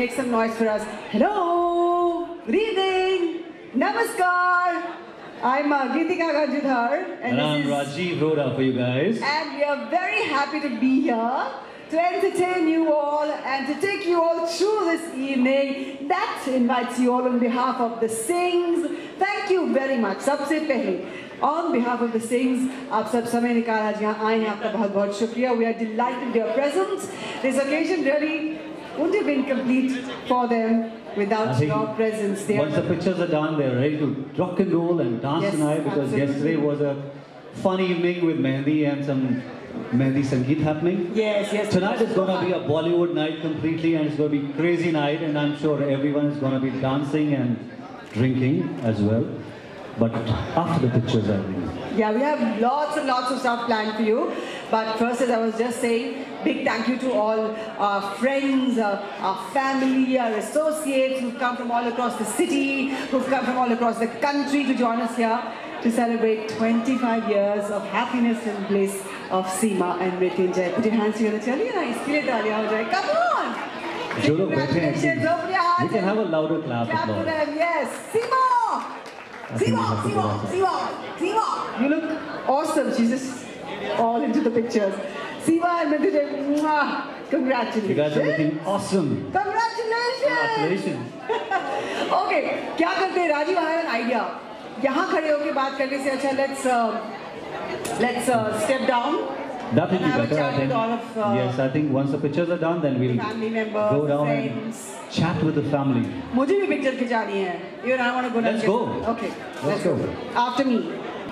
make some noise for us. Hello, good evening, namaskar. I'm Gitikka Ganju Dhar, and I'm Rajiv Roda for you guys. And we are very happy to be here to entertain you all and to take you all through this evening. That invites you all on behalf of the Sings. Thank you very much. Sabse pehle, on behalf of the Sings, aap sab samay nikal aaj yahan aaye hain, aapka bahut bahut shukriya. We are delighted with your presence. This occasion really wouldn't have been complete for them without your presence there. Once the pictures are done, they're ready to rock and roll and dance tonight, because yesterday was a fun evening with Mehndi and some Mehndi Sangeet happening. Yes. Tonight is going to be a Bollywood night completely, and it's going to be a crazy night, and I'm sure everyone is going to be dancing and drinking as well. But after the pictures, I think. Yeah, we have lots and lots of stuff planned for you. But first, as I was just saying, big thank you to all our friends, our family, our associates who've come from all across the city, who've come from all across the country to join us here to celebrate 25 years of happiness and bliss of Seema and Mrityunjay. Put your hands together. Chaliye na, iske liye taaliyan ho jaye. Come on! Congratulations. We can have a louder clap. Clap to them, yes. Seema! Seema! You look awesome. She's just all into the pictures. Seema and Mrityunjay, congratulations. You guys are looking awesome. Congratulations. Okay, क्या करते हैं Rajiv? I have an idea. यहाँ खड़े होके बात करने से अच्छा let's step down. That would be better, I think. Yes, I think once the pictures are done, then we'll go down and chat with the family. मुझे भी picture खिंचानी है. You and I want to go. Let's go. Okay, let's go. After me.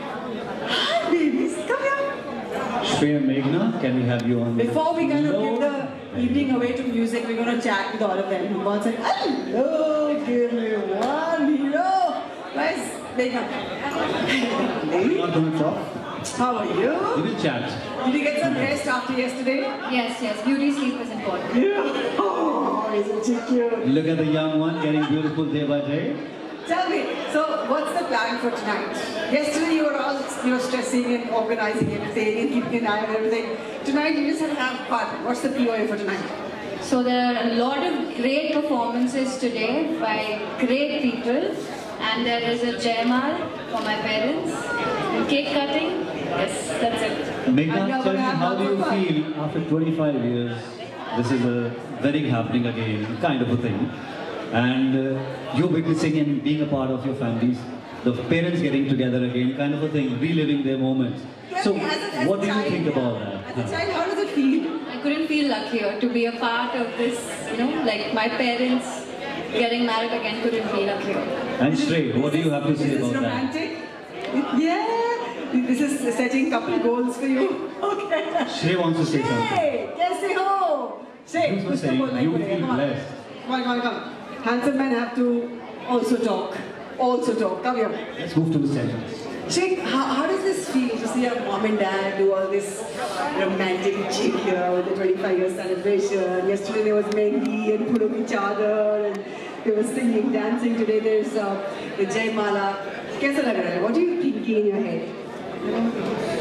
Hi, babies. Come here. Shreya and Meghna, can we have you on? Before we kind of give the evening away to music, we're going to chat with all of them. One second. Hello, give me one hero. Guys, Meghna. You're not going to talk? How are you? You will chat. Did you get some rest after yesterday? Yes. Beauty sleep is important. Yeah. Oh, isn't she cute? Look at the young one getting beautiful day by day. Tell me, so what's the plan for tonight? Yesterday you were all stressing and organizing everything and keeping an eye on everything. Tonight you just have to have fun. What's the POA for tonight? So there are a lot of great performances today by great people, and there is a Jaimal for my parents, and cake cutting. Yes, that's it. Meghna, tell me, how do you feel after 25 years? This is a wedding happening again, kind of a thing. And you're witnessing and being a part of your families, the parents getting together again, kind of a thing, reliving their moments. So, what do you think about that? As a child, how does it feel? I couldn't feel luckier to be a part of this, like my parents getting married again, couldn't feel luckier. And Shrey, what do you have to say about romantic? That? Yeah! This is setting couple goals for you. Okay. Shrey wants to say something. Hey, kaise ho? Shrey, you feel blessed. Come on. Handsome men have to also talk. Come here. Let's move to the center. Shrey, how does this feel to see your mom and dad do all this romantic jig here with the 25-year celebration? Yesterday there was Mehndi and put up each other, and they were singing, dancing. Today there's the Jaimala. Kaisa lag raha hai? What are you thinking in your head? I don't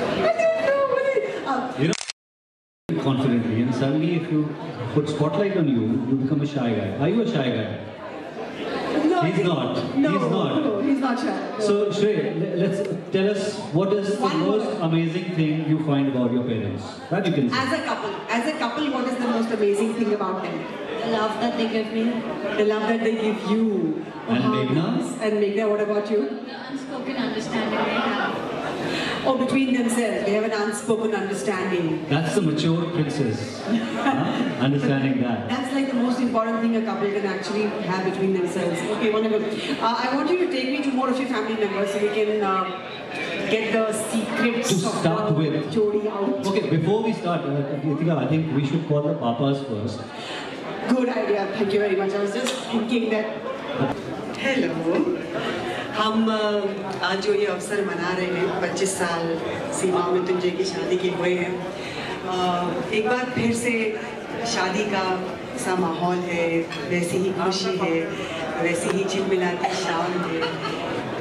know. Confidently, and suddenly if you put spotlight on you, you become a shy guy. Are you a shy guy? No, he's not. No, he's not shy. No. So Shrey, let's tell us what is the most amazing thing you find about your parents. That you can say. As a couple, what is the most amazing thing about them? The love that they give me. The love that they give you. And Meghna? And Meghna, what about you? The unspoken understanding they have. Or between themselves, they have an unspoken understanding. That's the mature princess. Understanding that. That's like the most important thing a couple can actually have between themselves. Okay, wonderful. I want you to take me to more of your family members so we can get the secrets to start with. Jodi out. Okay, before we start, Gitikka, I think we should call the papas first. Good idea. Thank you very much. I was just thinking that. Hello. हम आज जो ये अवसर मना रहे हैं 25 साल सीमा मृत्युंजय की शादी के हुए हैं एक बार फिर से शादी का सा माहौल है वैसी ही खुशी है वैसी ही झिलमिलाती शाम है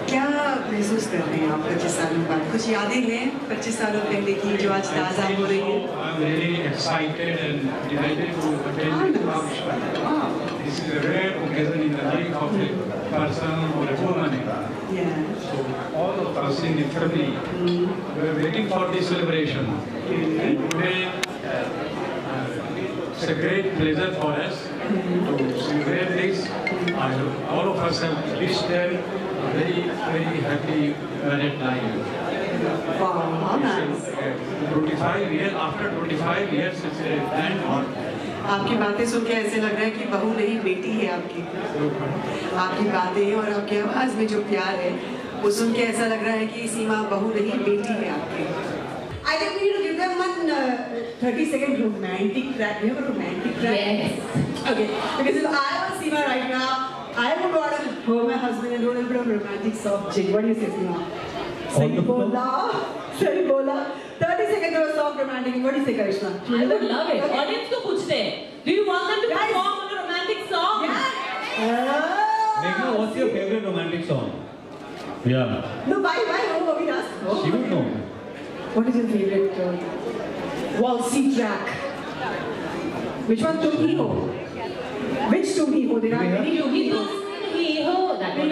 क्या महसूस कर रहे हैं आप 25 सालों बाद? कुछ यादें हैं 25 सालों पहले की जो आज ताज़ा हो रही है? I'm really excited and delighted to attend this function. This is a rare occasion in the life of a person or a woman. Yeah. So all of us in the family were waiting for this celebration. And today it's a great pleasure for us to celebrate this. All of us have wished them a very, very happy married life. Wow, how nice. 25 years, after 25 years, it's a landmark. आपकी बातें सुन के ऐसे लग रहा है कि बहू नहीं बेटी है आपकी। आपकी बातें और आपकी आवाज़ में जो प्यार है वो सुन के ऐसा लग रहा है कि सीमा बहू नहीं बेटी है आपकी। I think we need to give them one 30-second romantic track. We have a romantic track. Yes. Okay. Because if I was Seema right now, I would want to hold my husband and do a little bit of romantic soft jig. What do you say, Seema? Sahi bola. 30 seconds of a soft romantic. What do you say, Karishma? I would love it. Audience को पूछते हैं. Do you want them to perform on a romantic song? Yeah. Meghna, what's your favorite romantic song? Yeah. No, why? Oh, we asked. She would know. What is your favorite waltzy track? Which one? Tum Hi Ho. Which Tum Hi Ho? There are many Tum Hi Ho. That one.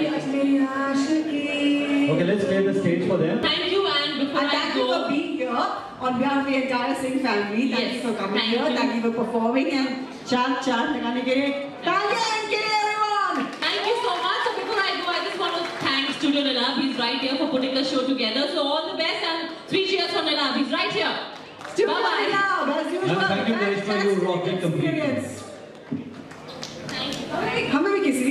Okay, let's clear the stage for them. Thank you, and before And I thank you go, for being here on behalf of the entire Singh family. Thank you for coming thank here. you. Thank you for performing and chant लगाने के लिए. Thank you everyone. thank you so much. So before I go, I just want to thank Studio Neelabh. He's right here for putting the show together. So all the best and 3 cheers for Neelabh. He's right here. Studio Bye-bye. Neelabh, as usual. And thank you, Karishma. You rocked it completely. Experience. हमें भी किसी.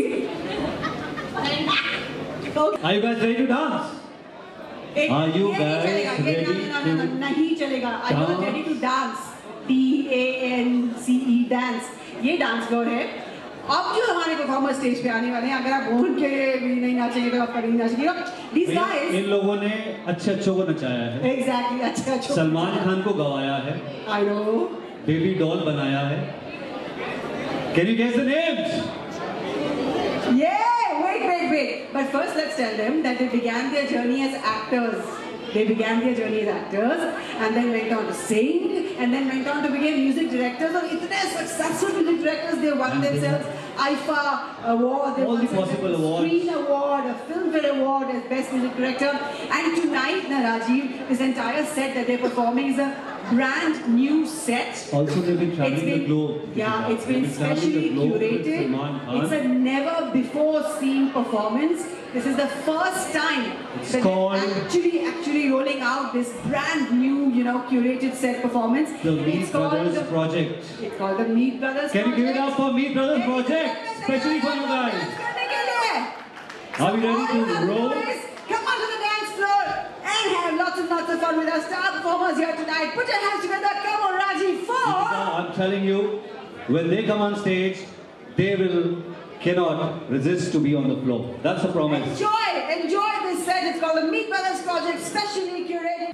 Are you guys ready to dance? Are you guys ready to नहीं चलेगा. Are you guys ready to dance? D-A-N-C-E dance. ये dance floor है. अब जो हमारे परफॉर्मर स्टेज पे आने वाले हैं, अगर आप उनके भी नहीं नाचेंगे तो आप कभी नहीं नाचेंगे. These guys. इन लोगों ने अच्छे को नचाया है. Exactly, अच्छे. सलमान खान को गवाया है. I know. बेबी डॉल बनाया है. Can you guess the names? Yeah, wait. But first let's tell them that they began their journey as actors. And then went on to sing, and then went on to become music directors. और इतने successful music directors, they won themselves IFA award, they won possible awards. Screen Award, a Filmfare Award as Best Music Director. And tonight, Rajiv, this entire set that they're performing is a brand new set. Also, they've been traveling the globe. Yeah, it's been specially curated. It's a never before seen performance. This is the first time that they're actually rolling out this brand new, curated set performance. The Meet Brothers Project. It's called the Meet Brothers Project. Can you give it up for Meet Brothers Project? Especially for you guys. Are we ready to roll? Come on to the dance floor and have lots and lots of fun with our star performers here tonight. Put your hands together. Come on, Rajiv. I'm telling you, when they come on stage, they cannot resist to be on the floor. That's a promise. Enjoy this set. It's called the Meet Brothers Project, specially curated.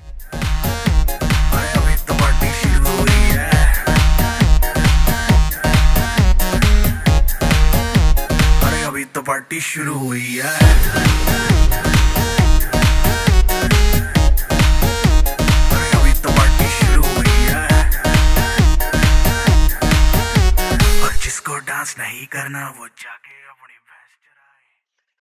अभी तो party शुरू हुई है. अभी तो party शुरू हुई है. और जिसको डांस नहीं करना वो जाके